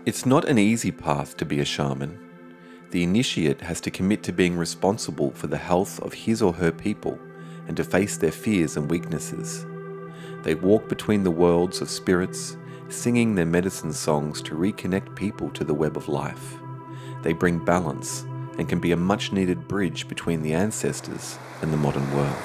It's not an easy path to be a shaman. The initiate has to commit to being responsible for the health of his or her people and to face their fears and weaknesses. They walk between the worlds of spirits, singing their medicine songs to reconnect people to the web of life. They bring balance and can be a much-needed bridge between the ancestors and the modern world.